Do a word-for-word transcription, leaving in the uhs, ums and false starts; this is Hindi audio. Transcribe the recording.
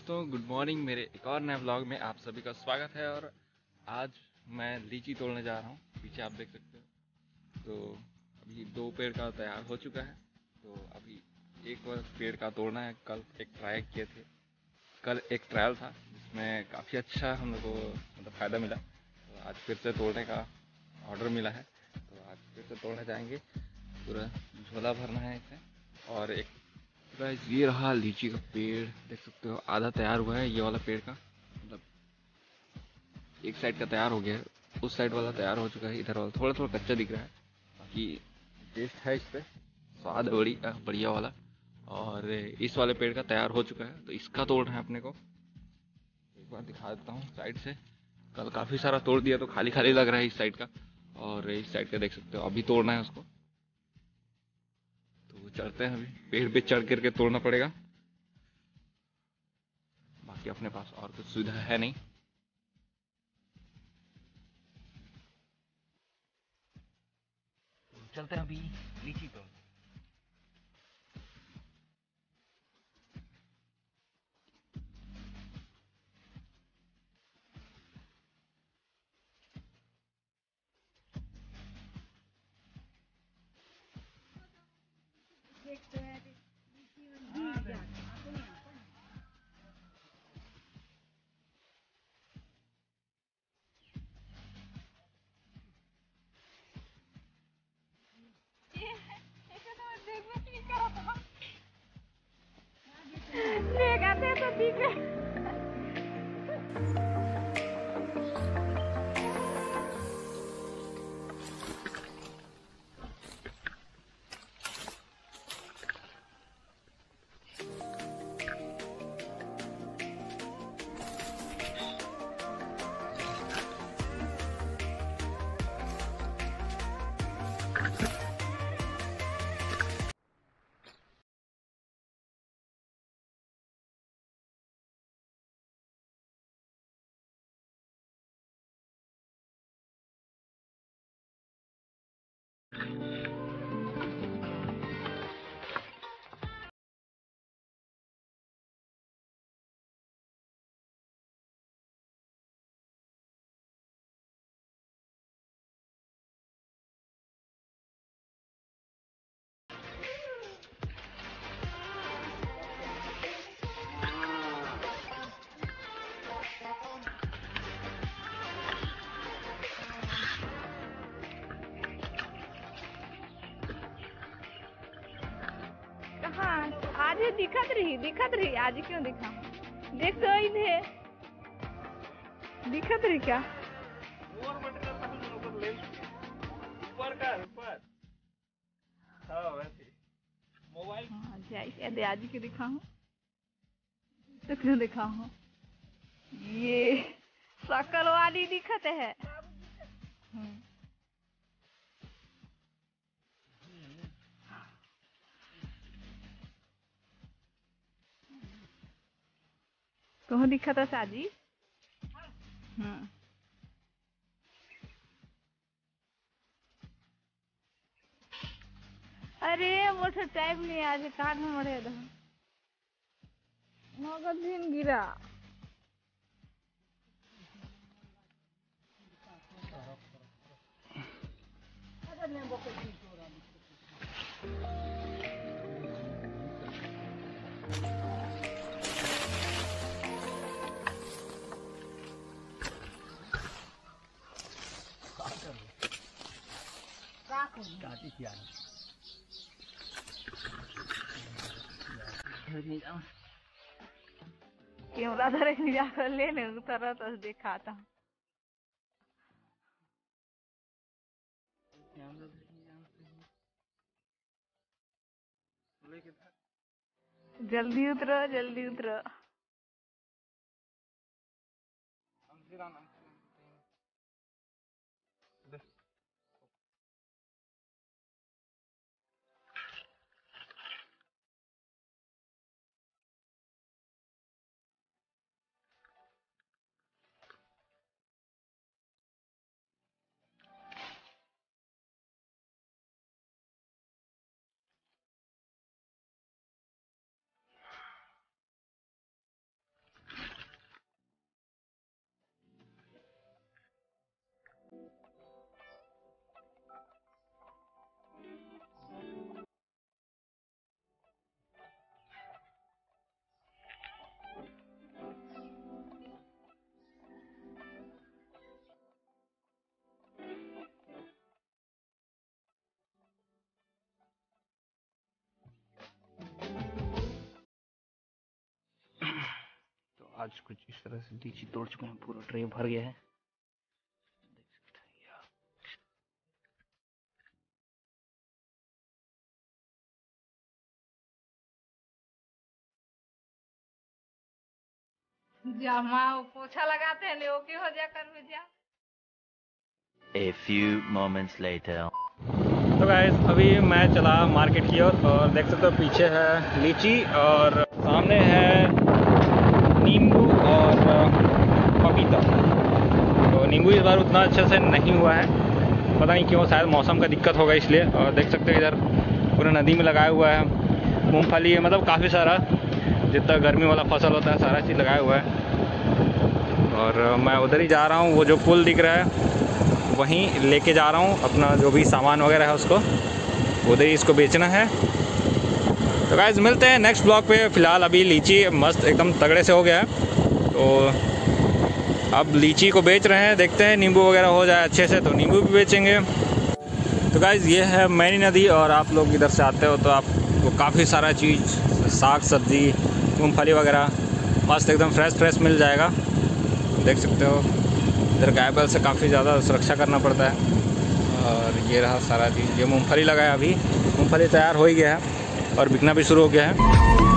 दोस्तों, गुड मॉर्निंग। मेरे एक और नए व्लॉग में आप सभी का स्वागत है। और आज मैं लीची तोड़ने जा रहा हूँ। पीछे आप देख सकते हो। तो अभी दो पेड़ का तैयार हो चुका है। तो अभी एक और पेड़ का तोड़ना है। कल एक ट्राई किए थे। कल एक ट्रायल था जिसमें काफ़ी अच्छा हम लोग को मतलब फ़ायदा मिला। तो आज फिर से तोड़ने का ऑर्डर मिला है। तो आज फिर से तोड़ने जाएंगे। पूरा झोला भरना है इसे। और एक गाइस, ये रहा लीची का पेड़। देख सकते हो आधा तैयार हुआ है। ये वाला पेड़ का मतलब एक साइड का तैयार हो गया है। उस साइड वाला तैयार हो चुका है। इधर वाला थोड़ा थोड़ा कच्चा दिख रहा है। बाकी टेस्ट है इस पे, स्वाद है बड़ी बढ़िया वाला। और इस वाले पेड़ का तैयार हो चुका है। तो इसका तोड़ना है अपने को। एक बार दिखा देता हूँ साइड से। कल काफ़ी सारा तोड़ दिया तो खाली खाली लग रहा है इस साइड का। और इस साइड का देख सकते हो अभी तोड़ना है उसको। तो चढ़ते हैं। अभी पेड़ पे चढ़ करके तोड़ना पड़ेगा। बाकी अपने पास और कुछ सुविधा है नहीं। चलते हैं अभी लीची तोड़। लगाते तो ठीक है। कहाँ आज ही दिखत रही दिखत रही आज ही क्यों दिखा? देख तो इधर दिखत रही क्या? ऊपर का ऊपर। हाँ वैसे मोबाइल। हाँ जाइए यदि आज ही क्यों दिखाऊं तो क्यों दिखाऊं? ये शकल वाली दिखत है। हम्म, कहूँ दिखत है साजी। हम्म, अरे मोटर टाइम नहीं आज कान में मरे दो मगज दिन गिरा। क्यों राधा रे जाकर लेने उतरा तो दिखाता हूँ। जल्दी उतरो जल्दी उतरो। आज कुछ इस तरह से लीची तोड़ चुके हैं, पूरा ट्रे भर गया है। जमा पोछा लगाते हैं नहीं ओके हो जा कर भैया। A few moments later. तो गाइस अभी मैं चला मार्केट की ओर और देख सकते हो पीछे है लीची और सामने है नींबू और पपीता। तो नींबू इस बार उतना अच्छे से नहीं हुआ है, पता नहीं क्यों, शायद मौसम का दिक्कत होगा इसलिए। और देख सकते हो इधर पूरा नदी में लगाया हुआ है मूंगफली है, मतलब काफ़ी सारा जितना गर्मी वाला फसल होता है सारा चीज़ लगाया हुआ है। और मैं उधर ही जा रहा हूँ, वो जो पुल दिख रहा है वहीं लेके जा रहा हूँ अपना जो भी सामान वगैरह है उसको, उधर ही इसको बेचना है। तो गाइस मिलते हैं नेक्स्ट ब्लॉग पे। फ़िलहाल अभी लीची मस्त एकदम तगड़े से हो गया है, तो अब लीची को बेच रहे हैं, देखते हैं नींबू वगैरह हो जाए अच्छे से तो नींबू भी बेचेंगे। तो गाइस ये है मैनी नदी और आप लोग इधर से आते हो तो आपको काफ़ी सारा चीज़, साग सब्ज़ी, मूँगफली वगैरह मस्त एकदम फ्रेश फ्रेश मिल जाएगा। देख सकते हो इधर गाय बैल से काफ़ी ज़्यादा सुरक्षा करना पड़ता है। और ये रहा सारा चीज़, ये मूंगफली लगाया, अभी मूंगफली तैयार हो ही गया है और बिकना भी शुरू हो गया है।